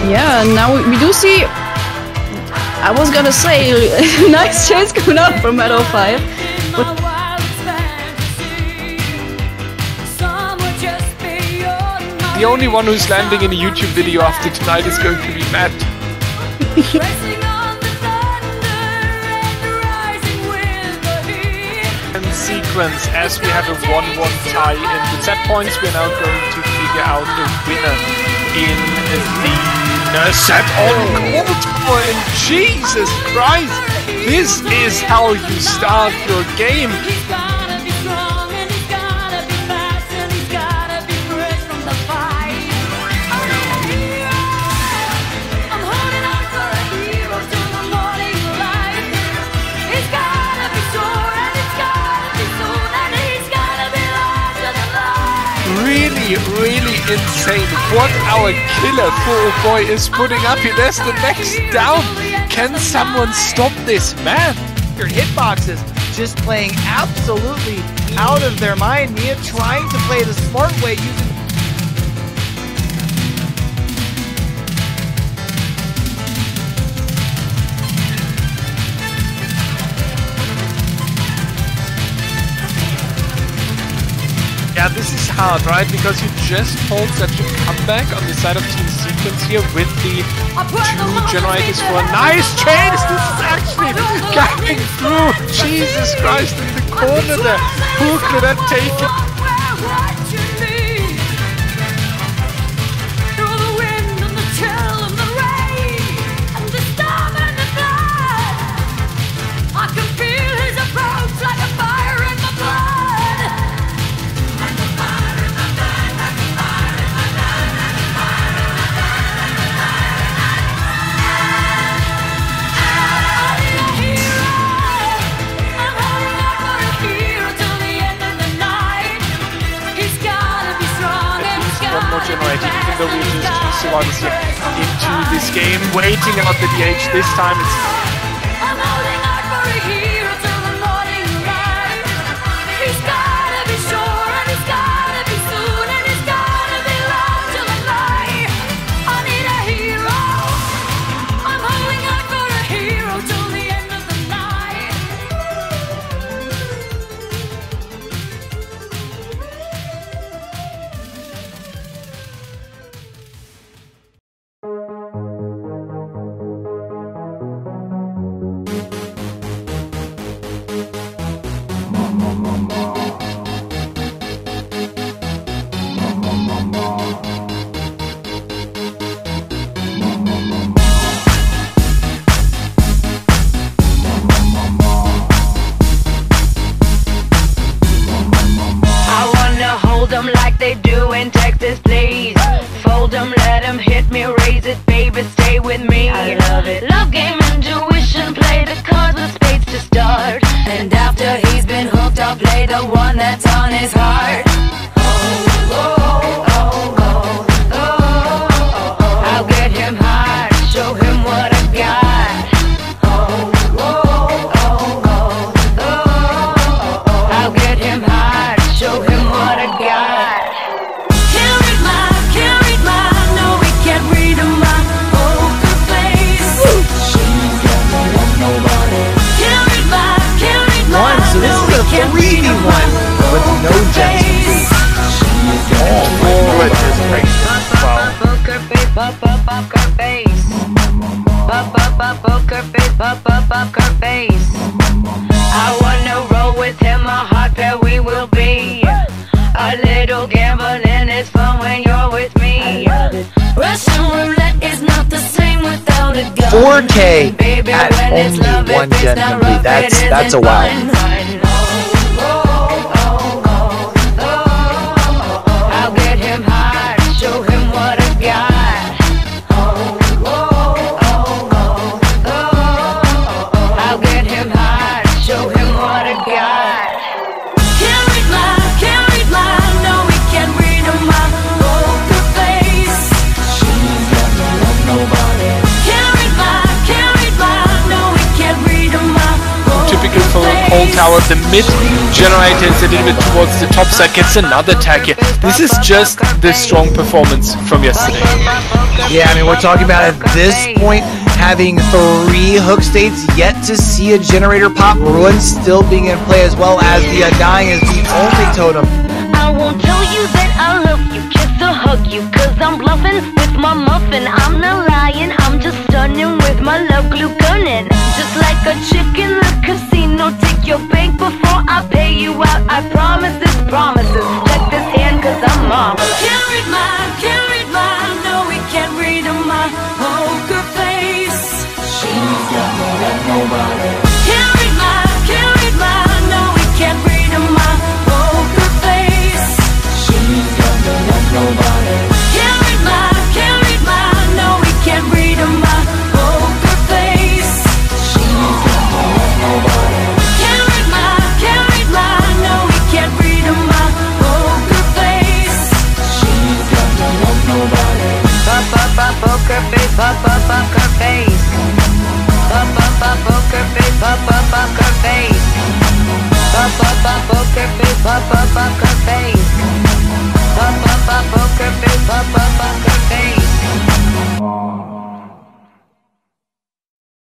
Yeah, now we do see. I was gonna say nice chase coming out from Meadow 5, but the only one who's landing in a YouTube video after tonight is going to be Matt. And sequence, as we have a 1-1 tie in the set points, we're now going to figure out the winner in the set on Cold War. And Jesus Christ, this is how you start your game. Really insane what our killer Full Boy is putting up here. There's the next down. Can someone stop this man? Your hitboxes just playing absolutely out of their mind. Mia trying to play the smart way using Yeah, this is hard, right? Because you just pulled such a comeback on the side of Team Sequence here with the 2 generators for a nice chase. This is actually coming through. Jesus Christ, in the corner there. Who could have taken? Generated, even though we're just 2 survivors here into this game, waiting out the DH. This time it's like they do in Texas, please. Fold them, let them hit me, raise it, baby, stay with me. I love it. Love game, intuition, play the cards with spades to start. And after he's been hooked, I'll play the one that's on his heart. I'll get him hard, show him what I got. I'll get him hard, show him what I got. So this is a 3v1 with no gems. forward is great. Wow. Poker face, poker face. Poker face, poker face. I wanna roll with him, a hot pair we will be. A little gambling is fun when you're with me. Russian roulette is not the same without a gun. 4K at only 1 gen complete. That's a wow. I'll get him hard, show him what I got. I'll get him hard, show him what I got. Can't read my, no, we can't read my poker face. She's got no love, nobody. Can't read my, no, we can't read my poker face. Typical for Cold Tower now the mid generator is a little bit towards the top side, gets another tag here. This is just the strong performance from yesterday. Yeah, I mean, we're talking about at this point having 3 hook states, yet to see a generator pop. Ruin still being in play, as well as the Undying is the only totem. I won't tell you that I love you, kiss or hug you, cause I'm bluffing with my muffin. I'm not lying, I'm just stunning with my love glue gunning. Just like a chick in the casino, take your bank before I pay you out. I promise this promises, check this hand cause I'm marvelous. Can't read mine, no we can't read my poker face. She's got more than nobody. Can't read mine, no we can't read my poker face. She's got more than nobody. Can't read mine, no we can't read my poker face. She's got more than nobody. Can't read mine, no we can't read my poker face. She's got more than nobody. Poker face, poker face. Poker face, poker face. Poker face, poker face. Poker face, poker face.